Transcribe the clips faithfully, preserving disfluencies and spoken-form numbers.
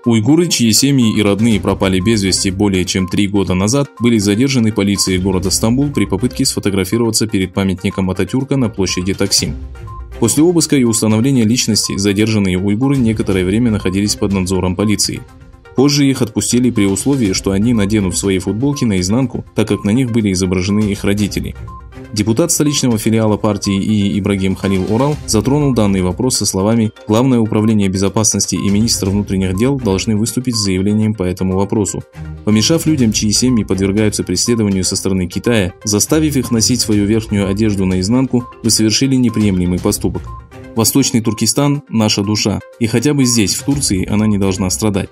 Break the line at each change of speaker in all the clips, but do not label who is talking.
Уйгуры, чьи семьи и родные пропали без вести более чем три года назад, были задержаны полицией города Стамбул при попытке сфотографироваться перед памятником Ататюрка на площади Таксим. После обыска и установления личности задержанные уйгуры некоторое время находились под надзором полиции. Позже их отпустили при условии, что они наденут свои футболки наизнанку, так как на них были изображены их родители. Депутат столичного филиала партии ИИ Ибрагим Халил Орал затронул данный вопрос со словами: «Главное управление безопасности и министр внутренних дел должны выступить с заявлением по этому вопросу. Помешав людям, чьи семьи подвергаются преследованию со стороны Китая, заставив их носить свою верхнюю одежду наизнанку, вы совершили неприемлемый поступок. Восточный Туркестан – наша душа, и хотя бы здесь, в Турции, она не должна страдать».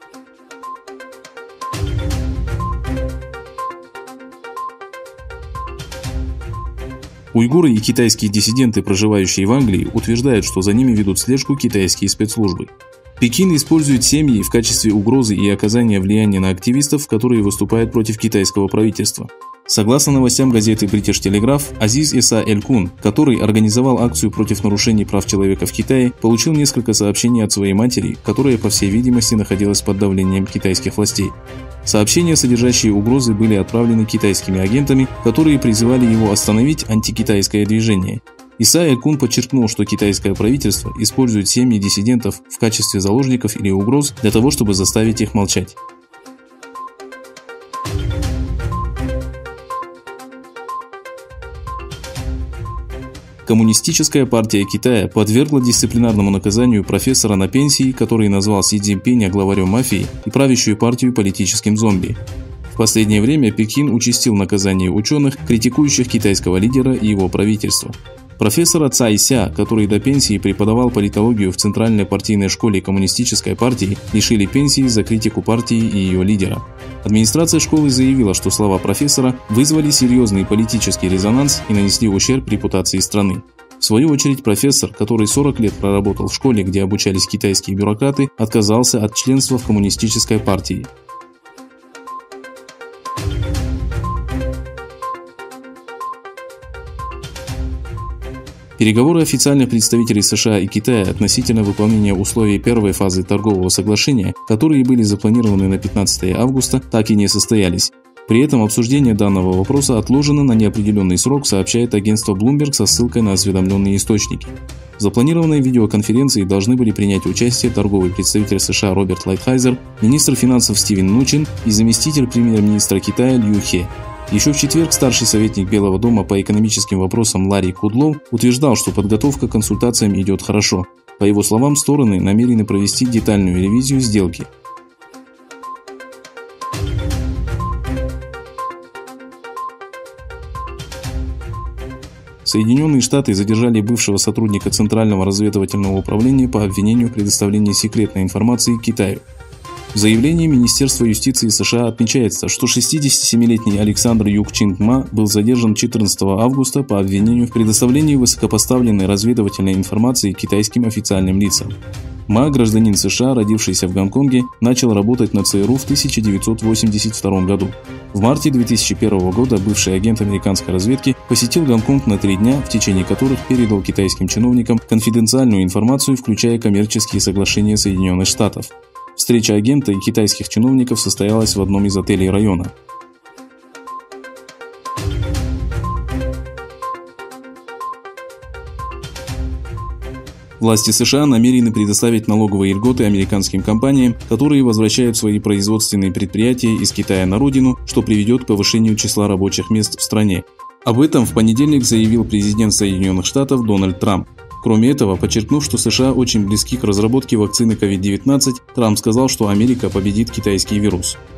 Уйгуры и китайские диссиденты, проживающие в Англии, утверждают, что за ними ведут слежку китайские спецслужбы. Пекин использует семьи в качестве угрозы и оказания влияния на активистов, которые выступают против китайского правительства. Согласно новостям газеты British Telegraph, Азиз Иса Эль-Кун, который организовал акцию против нарушений прав человека в Китае, получил несколько сообщений от своей матери, которая, по всей видимости, находилась под давлением китайских властей. Сообщения, содержащие угрозы, были отправлены китайскими агентами, которые призывали его остановить антикитайское движение. Иса Эль-Кун подчеркнул, что китайское правительство использует семьи диссидентов в качестве заложников или угроз для того, чтобы заставить их молчать. Коммунистическая партия Китая подвергла дисциплинарному наказанию профессора на пенсии, который назвал Си Цзиньпиня главарем мафии, и правящую партию политическим зомби. В последнее время Пекин участил наказание ученых, критикующих китайского лидера и его правительство. Профессора Цай Ся, который до пенсии преподавал политологию в Центральной партийной школе коммунистической партии, лишили пенсии за критику партии и ее лидера. Администрация школы заявила, что слова профессора вызвали серьезный политический резонанс и нанесли ущерб репутации страны. В свою очередь, профессор, который сорок лет проработал в школе, где обучались китайские бюрократы, отказался от членства в коммунистической партии. Переговоры официальных представителей США и Китая относительно выполнения условий первой фазы торгового соглашения, которые были запланированы на пятнадцатое августа, так и не состоялись. При этом обсуждение данного вопроса отложено на неопределенный срок, сообщает агентство Bloomberg со ссылкой на осведомленные источники. В запланированной видеоконференции должны были принять участие торговый представитель США Роберт Лайтхайзер, министр финансов Стивен Нучин и заместитель премьер-министра Китая Лью Хе. Еще в четверг старший советник Белого дома по экономическим вопросам Ларри Кудлоу утверждал, что подготовка к консультациям идет хорошо. По его словам, стороны намерены провести детальную ревизию сделки. Соединенные Штаты задержали бывшего сотрудника Центрального разведывательного управления по обвинению в предоставлении секретной информации Китаю. В заявлении Министерства юстиции США отмечается, что шестидесятисемилетний Александр Юк Чинг Ма был задержан четырнадцатого августа по обвинению в предоставлении высокопоставленной разведывательной информации китайским официальным лицам. Ма, гражданин США, родившийся в Гонконге, начал работать на ЦРУ в тысяча девятьсот восемьдесят втором году. В марте две тысячи первого года бывший агент американской разведки посетил Гонконг на три дня, в течение которых передал китайским чиновникам конфиденциальную информацию, включая коммерческие соглашения Соединенных Штатов. Встреча агента и китайских чиновников состоялась в одном из отелей района. Власти США намерены предоставить налоговые льготы американским компаниям, которые возвращают свои производственные предприятия из Китая на родину, что приведет к повышению числа рабочих мест в стране. Об этом в понедельник заявил президент Соединенных Штатов Дональд Трамп. Кроме этого, подчеркнув, что США очень близки к разработке вакцины ковид девятнадцать, Трамп сказал, что Америка победит китайский вирус.